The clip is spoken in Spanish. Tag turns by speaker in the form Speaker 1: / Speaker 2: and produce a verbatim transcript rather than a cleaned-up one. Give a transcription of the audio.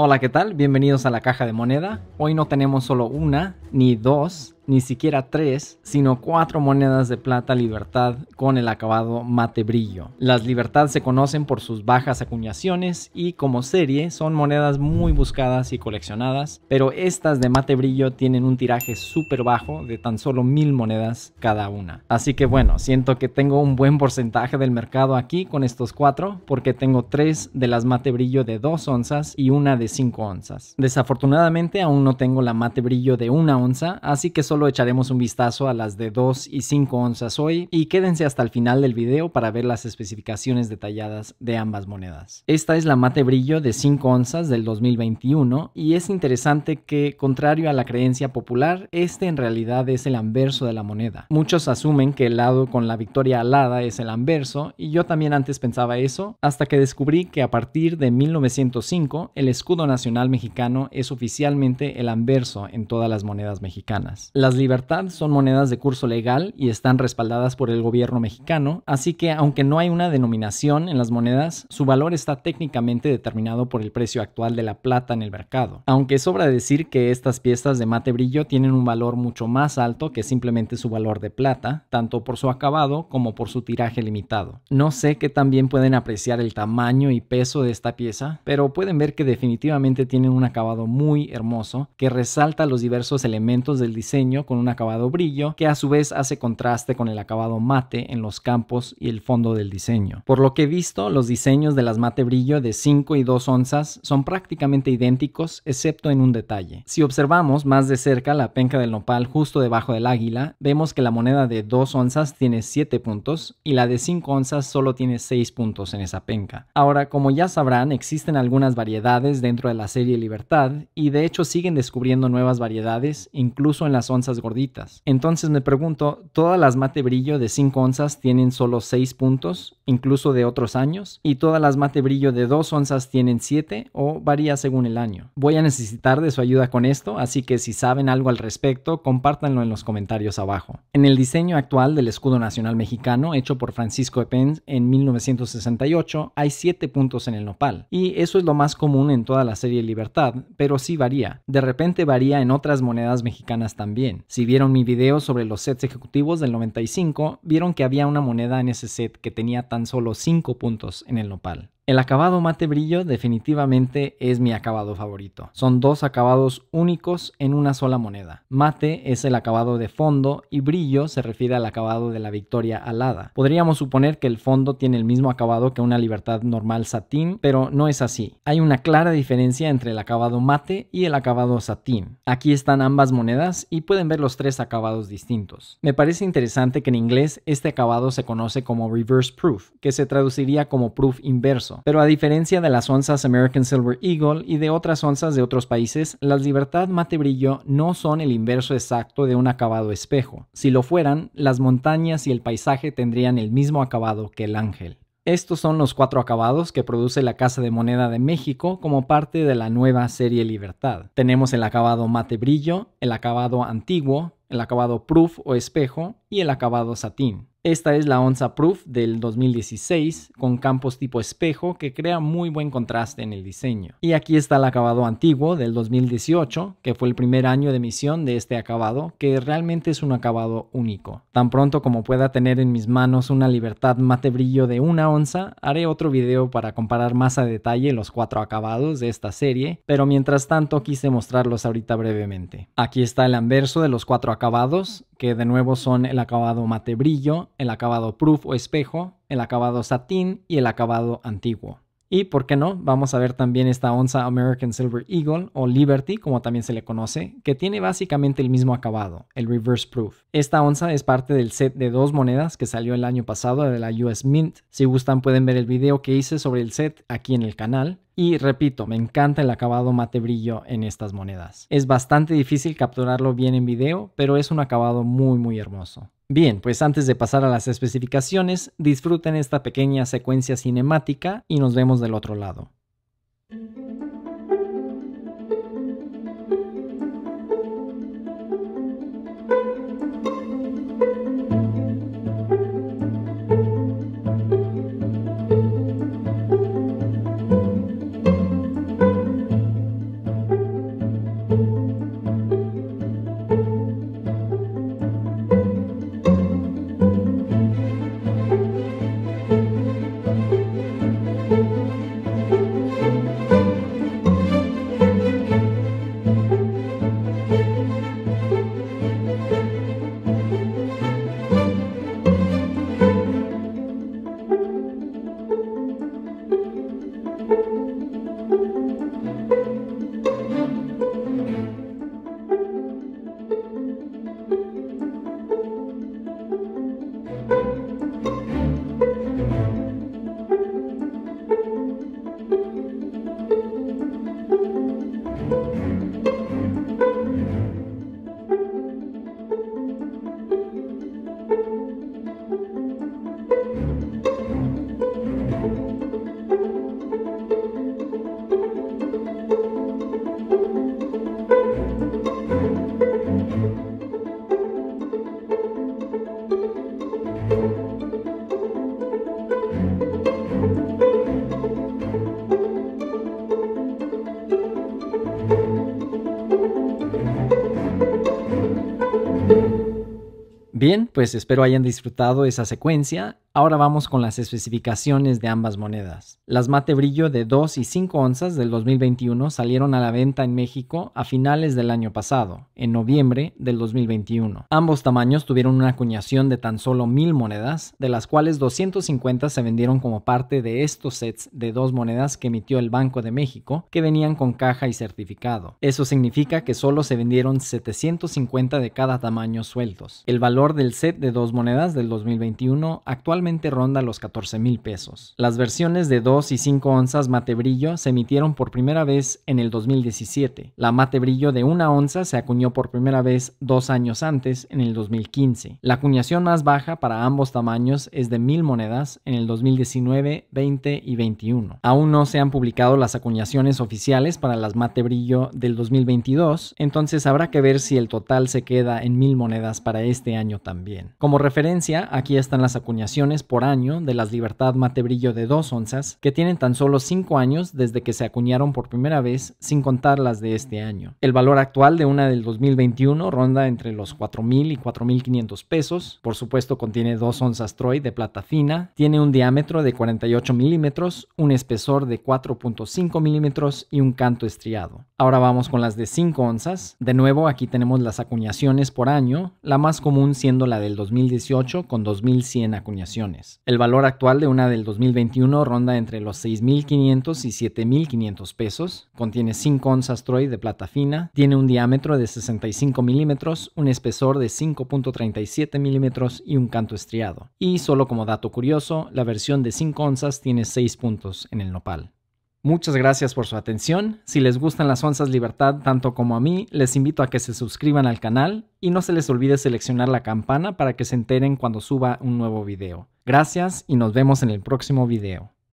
Speaker 1: Hola, ¿qué tal? Bienvenidos a la caja de moneda. Hoy no tenemos solo una, ni dos, ni siquiera tres, sino cuatro monedas de plata Libertad con el acabado mate brillo. Las Libertad se conocen por sus bajas acuñaciones y como serie son monedas muy buscadas y coleccionadas, pero estas de mate brillo tienen un tiraje súper bajo de tan solo mil monedas cada una. Así que bueno, siento que tengo un buen porcentaje del mercado aquí con estos cuatro, porque tengo tres de las mate brillo de dos onzas y una de cinco onzas. Desafortunadamente aún no tengo la mate brillo de una onza, así que solo echaremos un vistazo a las de dos y cinco onzas hoy, y quédense hasta el final del video para ver las especificaciones detalladas de ambas monedas. Esta es la mate brillo de cinco onzas del dos mil veintiuno, y es interesante que, contrario a la creencia popular, este en realidad es el anverso de la moneda. Muchos asumen que el lado con la victoria alada es el anverso, y yo también antes pensaba eso, hasta que descubrí que a partir de mil novecientos cinco el escudo nacional mexicano es oficialmente el anverso en todas las monedas mexicanas. Las Libertad son monedas de curso legal y están respaldadas por el gobierno mexicano, así que aunque no hay una denominación en las monedas, su valor está técnicamente determinado por el precio actual de la plata en el mercado. Aunque sobra decir que estas piezas de mate brillo tienen un valor mucho más alto que simplemente su valor de plata, tanto por su acabado como por su tiraje limitado. No sé qué tan bien pueden apreciar el tamaño y peso de esta pieza, pero pueden ver que definitivamente tienen un acabado muy hermoso que resalta los diversos elementos del diseño con un acabado brillo que a su vez hace contraste con el acabado mate en los campos y el fondo del diseño. Por lo que he visto, los diseños de las mate brillo de cinco y dos onzas son prácticamente idénticos excepto en un detalle. Si observamos más de cerca la penca del nopal justo debajo del águila, vemos que la moneda de dos onzas tiene siete puntos y la de cinco onzas solo tiene seis puntos en esa penca. Ahora, como ya sabrán, existen algunas variedades dentro de la serie Libertad y de hecho siguen descubriendo nuevas variedades incluso en las onzas gorditas. Entonces me pregunto, ¿todas las mate brillo de cinco onzas tienen solo seis puntos, incluso de otros años? ¿Y todas las mate brillo de dos onzas tienen siete o varía según el año? Voy a necesitar de su ayuda con esto, así que si saben algo al respecto, compártanlo en los comentarios abajo. En el diseño actual del escudo nacional mexicano, hecho por Francisco Epenz en mil novecientos sesenta y ocho, hay siete puntos en el nopal, y eso es lo más común en toda la serie Libertad, pero sí varía. De repente varía en otras monedas mexicanas también. Si vieron mi video sobre los sets ejecutivos del noventa y cinco, vieron que había una moneda en ese set que tenía tan solo cinco puntos en el nopal. El acabado mate brillo definitivamente es mi acabado favorito. Son dos acabados únicos en una sola moneda. Mate es el acabado de fondo y brillo se refiere al acabado de la victoria alada. Podríamos suponer que el fondo tiene el mismo acabado que una Libertad normal satín, pero no es así. Hay una clara diferencia entre el acabado mate y el acabado satín. Aquí están ambas monedas y pueden ver los tres acabados distintos. Me parece interesante que en inglés este acabado se conoce como reverse proof, que se traduciría como proof inverso. Pero a diferencia de las onzas American Silver Eagle y de otras onzas de otros países, las Libertad mate brillo no son el inverso exacto de un acabado espejo. Si lo fueran, las montañas y el paisaje tendrían el mismo acabado que el ángel. Estos son los cuatro acabados que produce la Casa de Moneda de México como parte de la nueva serie Libertad. Tenemos el acabado mate brillo, el acabado antiguo, el acabado proof o espejo y el acabado satín. Esta es la onza proof del dos mil dieciséis con campos tipo espejo que crea muy buen contraste en el diseño. Y aquí está el acabado antiguo del dos mil dieciocho, que fue el primer año de emisión de este acabado, que realmente es un acabado único. Tan pronto como pueda tener en mis manos una Libertad mate brillo de una onza, haré otro video para comparar más a detalle los cuatro acabados de esta serie, pero mientras tanto quise mostrarlos ahorita brevemente. Aquí está el anverso de los cuatro acabados, que de nuevo son el acabado mate brillo, el acabado proof o espejo, el acabado satín y el acabado antiguo. Y, ¿por qué no? Vamos a ver también esta onza American Silver Eagle o Liberty, como también se le conoce, que tiene básicamente el mismo acabado, el reverse proof. Esta onza es parte del set de dos monedas que salió el año pasado de la U S Mint. Si gustan pueden ver el video que hice sobre el set aquí en el canal. Y repito, me encanta el acabado mate brillo en estas monedas. Es bastante difícil capturarlo bien en video, pero es un acabado muy muy hermoso. Bien, pues antes de pasar a las especificaciones, disfruten esta pequeña secuencia cinemática y nos vemos del otro lado. Bien, pues espero hayan disfrutado esa secuencia. Ahora vamos con las especificaciones de ambas monedas. Las mate brillo de dos y cinco onzas del dos mil veintiuno salieron a la venta en México a finales del año pasado, en noviembre del dos mil veintiuno. Ambos tamaños tuvieron una acuñación de tan solo mil monedas, de las cuales doscientas cincuenta se vendieron como parte de estos sets de dos monedas que emitió el Banco de México, que venían con caja y certificado. Eso significa que solo se vendieron setecientos cincuenta de cada tamaño sueltos. El valor del set de dos monedas del dos mil veintiuno actualmente ronda los catorce mil pesos. Las versiones de dos y cinco onzas mate brillo se emitieron por primera vez en el dos mil diecisiete. La mate brillo de una onza se acuñó por primera vez dos años antes, en el dos mil quince. La acuñación más baja para ambos tamaños es de mil monedas en el dos mil diecinueve, veinte y veintiuno. Aún no se han publicado las acuñaciones oficiales para las mate brillo del dos mil veintidós, entonces habrá que ver si el total se queda en mil monedas para este año también. Como referencia, aquí están las acuñaciones por año de las Libertad mate brillo de dos onzas, que tienen tan solo cinco años desde que se acuñaron por primera vez, sin contar las de este año. El valor actual de una del dos mil veintiuno ronda entre los cuatro mil y cuatro mil quinientos pesos. Por supuesto, contiene dos onzas Troy de plata fina, tiene un diámetro de cuarenta y ocho milímetros, un espesor de cuatro punto cinco milímetros y un canto estriado. Ahora vamos con las de cinco onzas. De nuevo, aquí tenemos las acuñaciones por año, la más común siendo la del dos mil dieciocho con dos mil cien acuñaciones. El valor actual de una del dos mil veintiuno ronda entre los seis mil quinientos y siete mil quinientos pesos. Contiene cinco onzas Troy de plata fina, tiene un diámetro de sesenta y cinco milímetros, un espesor de cinco punto treinta y siete milímetros y un canto estriado. Y solo como dato curioso, la versión de cinco onzas tiene seis puntos en el nopal. Muchas gracias por su atención. Si les gustan las onzas Libertad tanto como a mí, les invito a que se suscriban al canal y no se les olvide seleccionar la campana para que se enteren cuando suba un nuevo video. Gracias y nos vemos en el próximo video.